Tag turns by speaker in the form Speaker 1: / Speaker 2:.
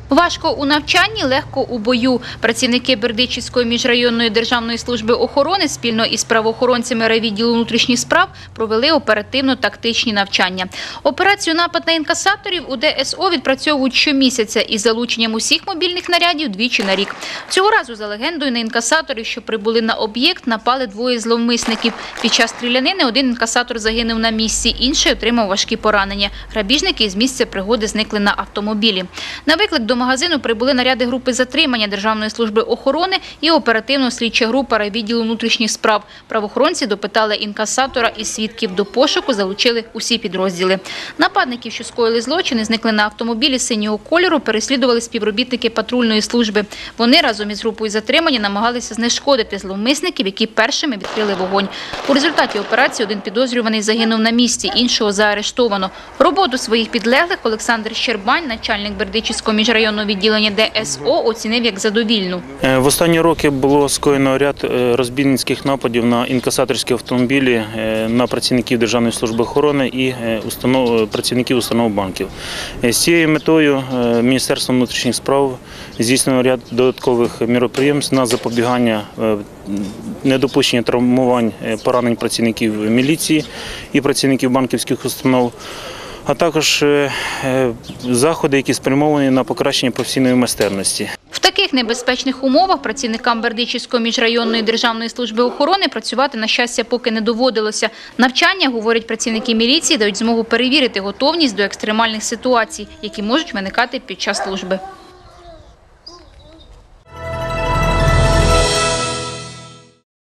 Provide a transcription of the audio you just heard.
Speaker 1: Важко у навчанні, легко у бою. Працівники Бердичівської міжрайонної державної служби охорони спільно із правоохоронцями райвідділу внутрішніх справ провели оперативно-тактичні навчання. Операцію «Напад на інкасаторів» у ДСО відпрацьовують щомісяця із залученням усіх мобільних нарядів двічі на рік. Цього разу, за легендою, на інкасаторів, що прибули на об'єкт, напали двоє зловмисників. Під час стрілянини один інкасатор загинув на місці, інший отримав важкі поранення. Грабіжники з місця пригоди зникли на автомобілі. На виклик до магазину прибули наряди групи затримання Державної служби охорони і оперативно-слідча група райвідділу внутрішніх справ. Правоохоронці допитали інкасатора і свідків. До пошуку залучили усі підрозділи. Нападників, що скоїли злочин і зникли на автомобілі синього кольору, переслідували співробітники патрульної служби. Вони разом із групою затримання намагалися знешкодити зловмисників, які першими відкрили вогонь. У результаті операції один підозрюваний загинув на місці, іншого заарештовано. Роботу своїх підлеглих Олександр Щербань, начальник Бердичівського міжрайонного відділення ДСО, оцінив як задовільну.
Speaker 2: В останні роки було скоєно ряд розбійницьких нападів на інкасаторські автомобілі, на працівників Державної служби охорони і працівників установ банків. З цією метою Міністерством внутрішніх справ здійснено ряд додаткових міроприємств на запобігання недопущення травмувань, поранень працівників міліції і працівників банківських установ, а також заходи, які спрямовані на покращення професійної майстерності.
Speaker 1: В таких небезпечних умовах працівникам Бердичівської міжрайонної державної служби охорони працювати, на щастя, поки не доводилося. Навчання, говорять працівники міліції, дають змогу перевірити готовність до екстремальних ситуацій, які можуть виникати під час служби.